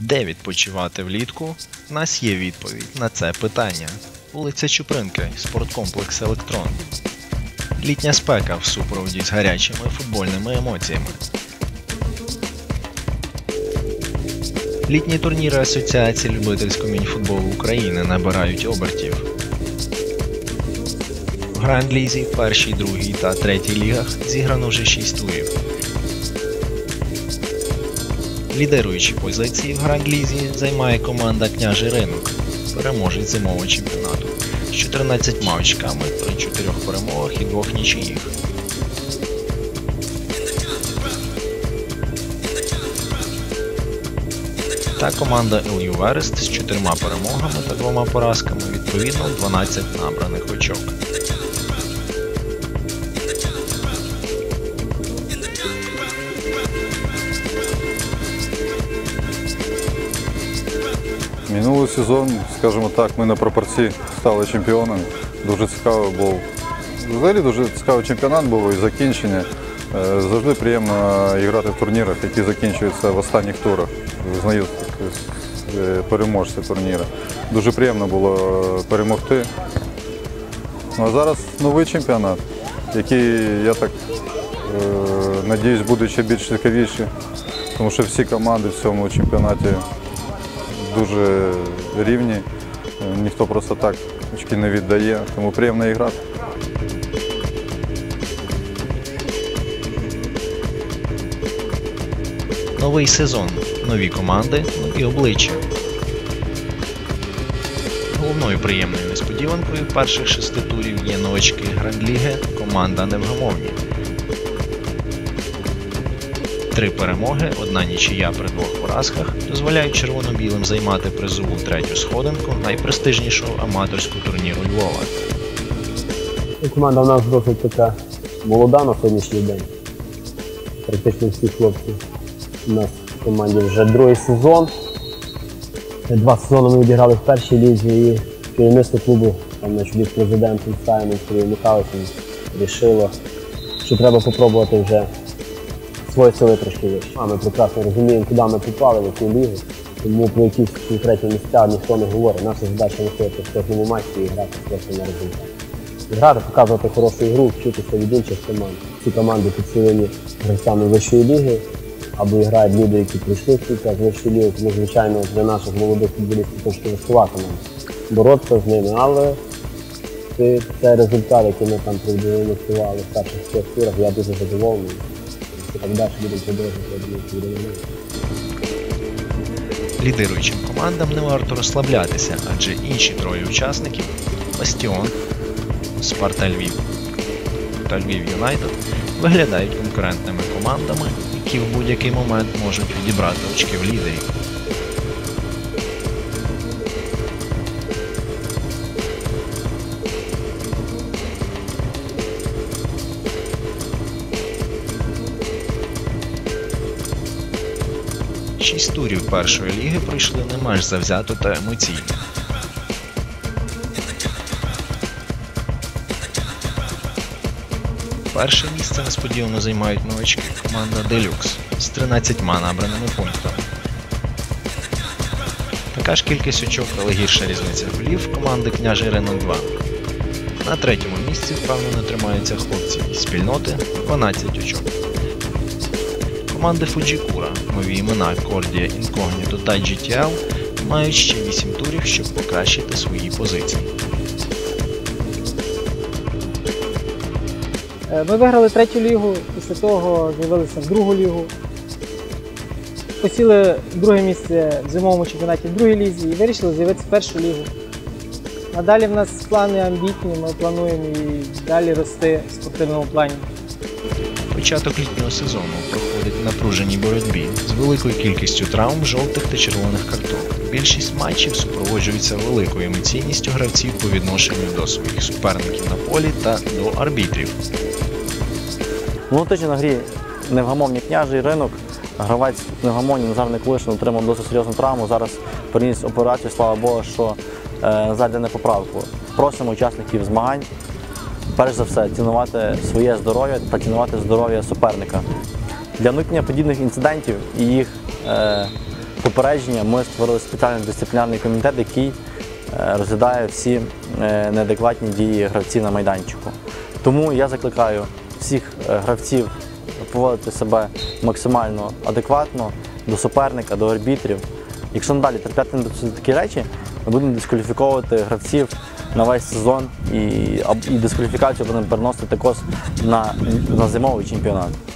Де відпочивати влітку? У нас є відповідь на це питання. Вулиця Чупринки, спорткомплекс «Електрон». Літня спека в супроводі з гарячими футбольними емоціями. Літні турніри Асоціації любительського мініфутболу України набирають обертів. В Гранд-лізі, першій, другій та третій лігах зіграно вже 6 турів. Лідируючі позиції в Гранд-лізі займає команда «Княжий Ринок», переможець зимового чемпіонату, з 14 очками при 4 перемогах і 2 нічиїх. Та команда ЛЮ Верест з 4 перемогами та 2 поразками, відповідно 12 набраних очок. Минулий сезон, скажімо так, ми на пропорції стали чемпіонами. Дуже цікаво був. Взагалі дуже цікавий чемпіонат був і закінчення. Завжди приємно грати в турнірах, які закінчуються в останніх турах. Знають переможці турніру. Дуже приємно було перемогти. А зараз новий чемпіонат, який, я так надіюсь, буде ще більш цікавіший, тому що всі команди в цьому чемпіонаті дуже рівні, ніхто просто так очки не віддає, тому приємно грати. Новий сезон, нові команди, нові обличчя. Головною приємною несподіванкою перших 6 турів є новачки Гранд-ліги команда «Невгамовні». 3 перемоги, 1 нічия при 2 поразках дозволяють червоно-білим займати призову 3-ю сходинку найпрестижнішого аматорського турніру Львова. Команда у нас досить така молода на сьогоднішній день. Практично всі хлопці у нас в команді вже другий сезон. 2 сезони ми відіграли в першій лізі і керівництво клубу на чолі з президентом Стайном Сергієм Михайловичем вирішило, що треба спробувати вже свої сили трошки вище. Ми прекрасно розуміємо, куди ми попали в цю лігу, тому про якісь конкретні місця ніхто не говорить. Наша задача знаходитися в кожному матчі і грати просто на результат. Грати, показувати хорошу ігру, вчитися від інших команд. Ці команди підсилені гравцями вищої ліги, або грають люди, які прийшли з вищої ліги, тому, звичайно, для наших молодих футболістів трошки важкувато нам боротися з ними, але це результат, який ми там продемонстрували в перших 5 турах, я дуже задоволений. Так далі будемо продовжувати. Лідируючим командам не варто розслаблятися, адже інші 3 учасників – Бастіон, Спарта Львів та Львів Юнайтед – виглядають конкурентними командами, які в будь-який момент можуть відібрати очки в лідерів. Шість турів першої ліги пройшли не менш завзято та емоційно. Перше місце несподівано займають новачки команда «Делюкс» з 13 набраними пунктами. Така ж кількість очок, але гірша різниця голів команди «Княжий Ринок 2». На 3-му місці впевнено тримаються хлопці із спільноти – 12 очок. Команди Фуджікура, нові імена Кордія, Інкогніто та GTL мають ще 8 турів, щоб покращити свої позиції. Ми виграли 3-ю лігу, після того з'явилися в 2-гу лігу. Посіли 2-е місце в зимовому чемпіонаті в 2-й лізі і вирішили з'явитися в 1-шу лігу. А далі в нас плани амбітні, ми плануємо і далі рости в спортивному плані. Початок літнього сезону проходить в напруженій боротьбі з великою кількістю травм, жовтих та червоних карток. Більшість матчів супроводжуються великою емоційністю гравців по відношенню до своїх суперників на полі та до арбітрів. Минулого тижня на грі «Невгамовні Княжий Ринок» гравець «Невгамовні» Назар Николишин отримав досить серйозну травму. Зараз переніс операцію, слава Богу, що зайде на поправку. Просимо учасників змагань перш за все цінувати своє здоров'я та цінувати здоров'я суперника. Для уникнення подібних інцидентів і їх попередження ми створили спеціальний дисциплінарний комітет, який розглядає всі неадекватні дії гравців на майданчику. Тому я закликаю всіх гравців поводити себе максимально адекватно до суперника, до арбітрів. Якщо надалі терпіти такі речі, ми будемо дискваліфіковувати гравців на весь сезон і дискваліфікацію будемо переносити також на зимовий чемпіонат.